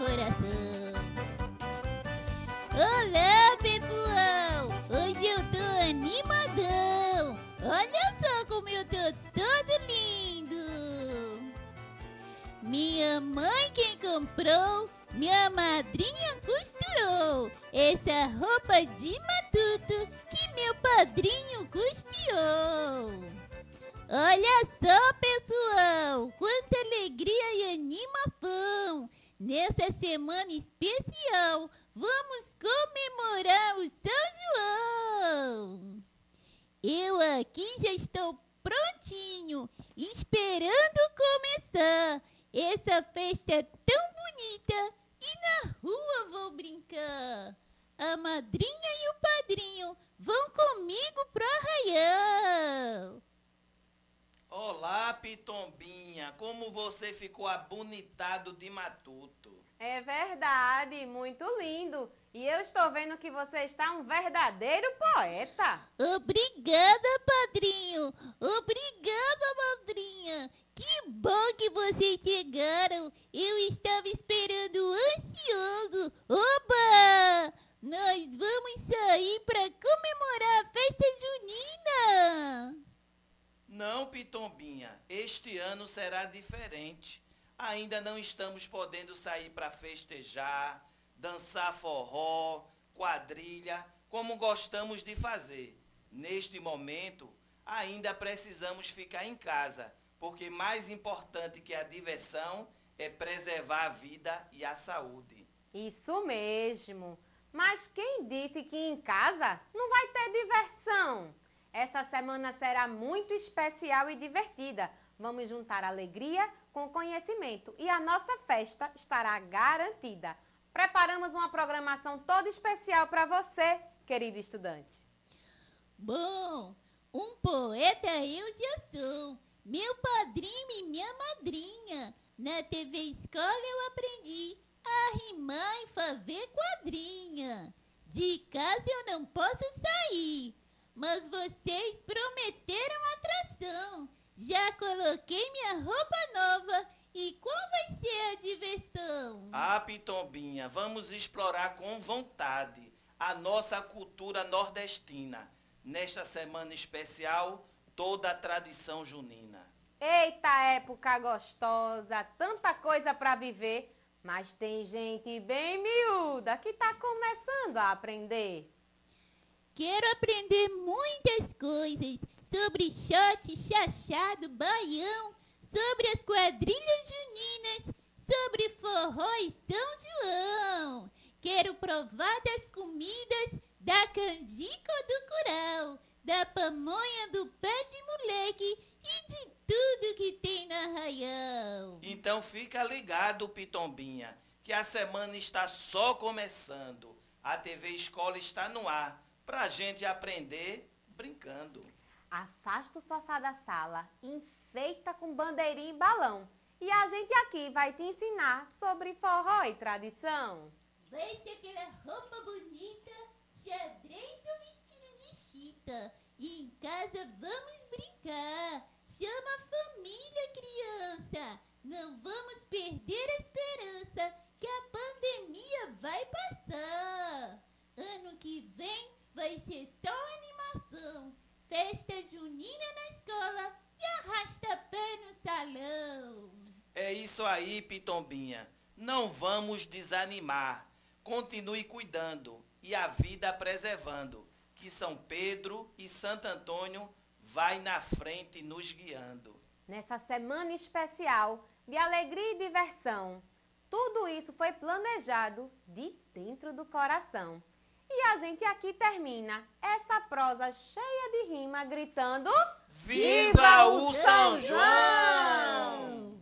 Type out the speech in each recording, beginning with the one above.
coração. Olá, pessoal! Hoje eu tô animadão! Olha só como eu tô todo lindo! Minha mãe quem comprou, minha madrinha costurou essa roupa de matuto que meu padrinho custeou. Olha só, pessoal, quanta alegria e animação! Nessa semana especial, vamos comemorar o São João! Eu aqui já estou prontinho, esperando começar essa festa tão bonita e na rua vou brincar. A madrinha e o padrinho vão comigo pro arraial. Olá, Pitombinha, como você ficou abonitado de matuto. É verdade, muito lindo. E eu estou vendo que você está um verdadeiro poeta. Obrigada, padrinho. Obrigada, madrinha. Que bom que vocês chegaram. Eu estava esperando ansioso. Oba! Nós vamos sair para comemorar a festa junina. Não, Pitombinha, este ano será diferente. Ainda não estamos podendo sair para festejar, dançar forró, quadrilha, como gostamos de fazer. Neste momento, ainda precisamos ficar em casa, porque mais importante que a diversão é preservar a vida e a saúde. Isso mesmo. Mas quem disse que em casa não vai ter diversão? Essa semana será muito especial e divertida. Vamos juntar alegria com conhecimento e a nossa festa estará garantida. Preparamos uma programação toda especial para você, querido estudante. Bom, um poeta eu já sou. Meu padrinho e minha madrinha. Na TV Escola eu aprendi a rimar e fazer quadrinha. De casa eu não posso sair. Mas vocês prometeram atração. Já coloquei minha roupa nova. E qual vai ser a diversão? Ah, Pitombinha, vamos explorar com vontade a nossa cultura nordestina. Nesta semana especial, toda a tradição junina. Eita época gostosa, tanta coisa para viver. Mas tem gente bem miúda que está começando a aprender. Quero aprender muitas coisas sobre shot, chachado, baião, sobre as quadrilhas juninas, sobre forró e São João. Quero provar das comidas da canjica do curau, da pamonha do pé de moleque e de tudo que tem no arraial. Então fica ligado, Pitombinha, que a semana está só começando. A TV Escola está no ar. Pra gente aprender brincando. Afasta o sofá da sala, enfeita com bandeirinha e balão. E a gente aqui vai te ensinar sobre forró e tradição. Veste aquela roupa bonita, xadrez ou vestido de chita. E em casa vamos brincar. Chama a família, criança. Não vamos perder a esperança que a pandemia vai passar. Ano que vem vai ser só animação, festa junina na escola e arrasta-pé no salão. É isso aí, Pitombinha. Não vamos desanimar. Continue cuidando e a vida preservando, que São Pedro e Santo Antônio vai na frente nos guiando. Nessa semana especial de alegria e diversão, tudo isso foi planejado de dentro do coração. E a gente aqui termina essa prosa cheia de rima gritando: Viva o São João!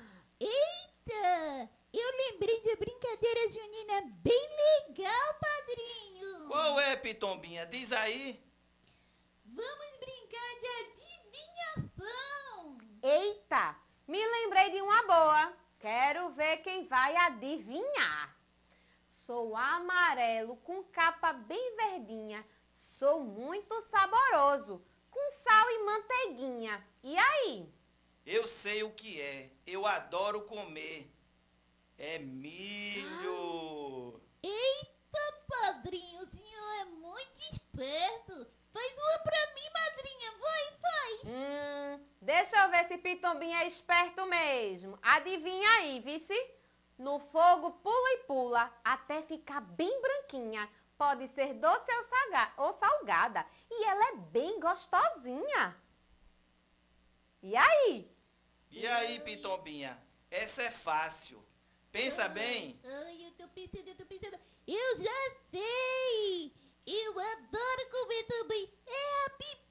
Eita! Eu lembrei de uma brincadeira junina bem legal, padrinho. Qual é, Pitombinha? Diz aí. Vamos brincar de adivinhação. Eita! Me lembrei de uma boa. Quero ver quem vai adivinhar. Sou amarelo com capa bem verdinha. Sou muito saboroso, com sal e manteiguinha. E aí? Eu sei o que é. Eu adoro comer. É milho. Eita, padrinho, o senhor é muito esperto. Faz uma pra mim, madrinha. Vai. Deixa eu ver se Pitombinha é esperto mesmo. Adivinha aí, vice? No fogo pula e pula até ficar bem branquinha. Pode ser doce ou salgada. E ela é bem gostosinha. E aí? E aí, Pitombinha? Essa é fácil. Pensa bem. Ai, eu tô pensando. Eu já sei. Eu adoro comer também. É a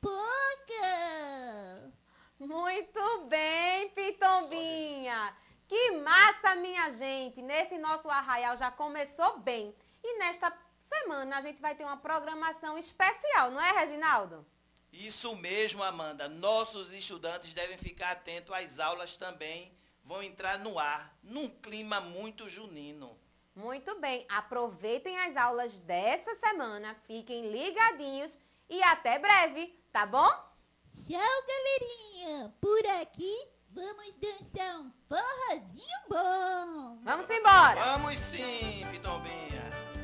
pipoca. Muito bem, Pitombinha. Que massa, minha gente. Nesse nosso arraial já começou bem. E nesta semana a gente vai ter uma programação especial, não é, Reginaldo? Isso mesmo, Amanda. Nossos estudantes devem ficar atentos às aulas também. Vão entrar no ar, num clima muito junino. Muito bem. Aproveitem as aulas dessa semana. Fiquem ligadinhos e até breve, tá bom? Tchau, galerinha. Por aqui, vamos dançar um forrozinho bom. Vamos embora. Vamos sim, Pitombinha.